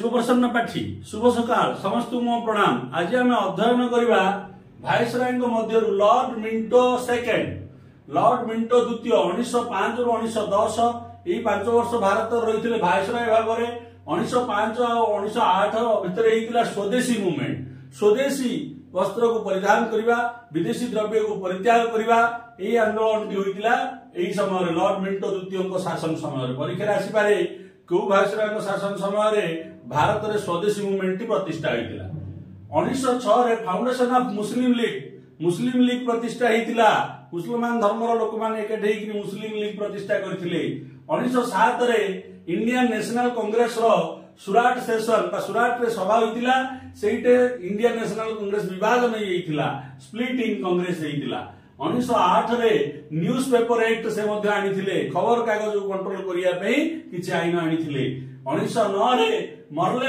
शुभप्रसन्न पाठी शुभ सकाल समस्त मो प्रणाम। आज आम अध्ययन करवा भाइसराय मध्य lord Minto second lord Minto द्वितीय 1905 रु 1910 यही 5 वर्ष भारत रही भाइसराय भाव में 1905 और 1908 भितर स्वदेशी मूवमेंट स्वदेशी वस्त्र को परिधान करवा विदेशी द्रव्य को परित्याग करवा यही आंदोलन टी होता यही समय लॉर्ड मिंटो द्वितीय शासन समय परीक्षा आसपे क्यों भाइसराय शासन समय भारत में स्वदेशी मूवमेंट टी प्रतिष्ठा होता 1906 फाउंडेशन ऑफ मुस्लिम लीग प्रतिष्ठा होता मुसलमान धर्मर लोक मैंने मुस्लिम लीग प्रतिष्ठा करते 1907 Indian National Congress Surat session Surat सभा होता से इंडियन नेशनल कांग्रेस विभाग नहीं स्प्लिट इन कांग्रेस होता 1908 न्यूज पेपर एक्ट से आनी खबर कागज को कंट्रोल करने किसी आईन आनी 1909 मर्ले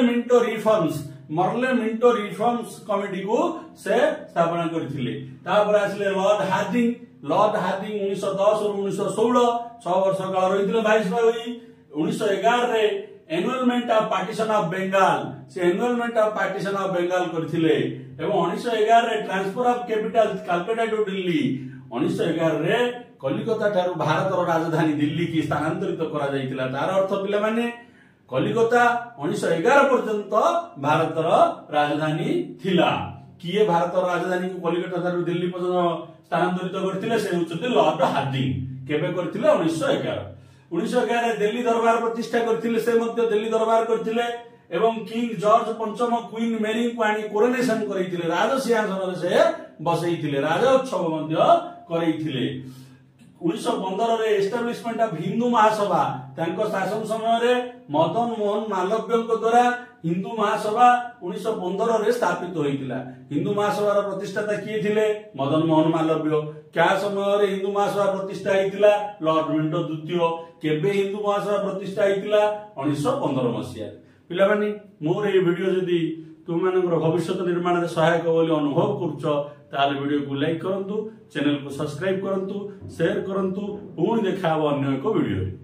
मिंटो रिफॉर्म्स कमिटी को से स्थापना करते आसले लॉर्ड हार्डिंग 1910 और 1916 6 वर्ष काल रही viceroy 1911 annulment of partition of Bengal से annulment of partition of Bengal करथिले एवं 1911 transfer of capital Calcutta to Delhi 1911 Kalikata ठारू भारत राजधानी दिल्ली की स्थानांतरित करा जायतिला तार अर्थ पिला माने कलिकता 1911 पर्यंत भारत राजधानी थिला किए भारत राजधानी को कलिकता ठारू दिल्ली पर्यंत स्थानांतरित करथिले से होचते लॉर्ड हार्डिंग केबे करथिले 1911 दिल्ली दरबार प्रतिष्ठा करथिले से मध्य दिल्ली दरबार करथिले एवं किंग जॉर्ज पंचम क्वीन मेरी को आनी कोरोनेशन करैथिले राज सिंहासन से बसैथिले राज उत्सव मध्य करैथिले 1915 रे एस्टाब्लिशमेंट ऑफ हिंदू महासभा तांको शासन समय रे मदन मोहन मालव्य द्वारा हिंदू महासभा 1915 रे स्थापित होइतिला हिंदू महासभा प्रतिष्ठाता किए थिले मदन मोहन मालव्य क्या समय रे हिंदू महासभा प्रतिष्ठा होइतिला लॉर्ड मिंटो द्वितीय केबे हिंदू महासभा प्रतिष्ठा होइतिला 1915 मसिया पिला माने मोर ए वीडियो जदी तुम मानकर भविष्य निर्माण में सहायक बोली अनुभव करुच ताले वीडियो को लाइक करंतु चैनल को सब्सक्राइब करंतु शेयर करंतु पुणी देखा अन्य एक वीडियो।